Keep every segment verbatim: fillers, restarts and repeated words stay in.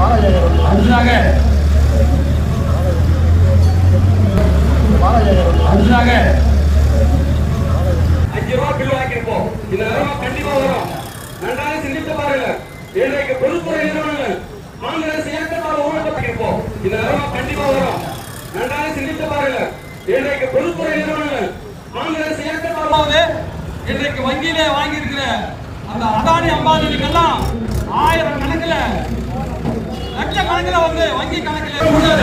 அடுத்ததாக அடுத்ததாக அஞ்சு ரூபா பில் வாங்கியிருப்போம். இந்த நிலைமை கண்டிப்பா வரும். நன்றாக சிந்தித்து பாருங்க. இன்றைக்கு பொதுத்துறை நிறுவனங்கள் காங்கிரஸ் இயக்கத்தால் ஊழல்பட்டிருப்போம். இந்த நிலைமை கண்டிப்பா வரும். நன்றாக சிந்தித்து பாருங்க. இன்றைக்கு பொதுத்துறை நிறுவனங்கள் காங்கிரஸ் இயக்கத்தால் இன்றைக்கு வங்கியில வாங்கி இருக்கிற அந்த அதானி அம்பானிக்கெல்லாம் ஆயிரம் கணக்கில் லட்சக்கணக்கில் வந்து வங்கி கணக்கில்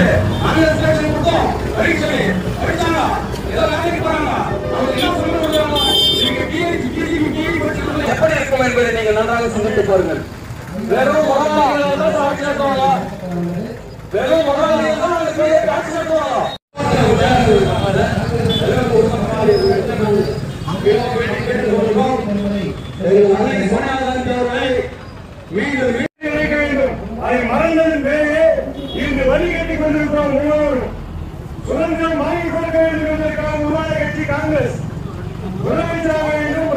எப்படி இருக்கும் என்பதை நீங்கள் நன்றாக சிந்தித்து பாருங்கள். வெறும் முதலாளிகள் தான் ஆட்சி நடத்துவாங்க. வெறும் முதலாளிகள் தான் ஆட்சி நடத்துவாங்க. அதை மறந்ததன் பேரே இன்று வழி கட்டிக் கொண்டிருக்கிறோம். ஒவ்வொருவரும் சுதந்திரம் வாங்கி கொடுக்க வேண்டும் என்பதற்காக உருவான கட்சி காங்கிரஸ். முதலமைச்சராக வேண்டும்,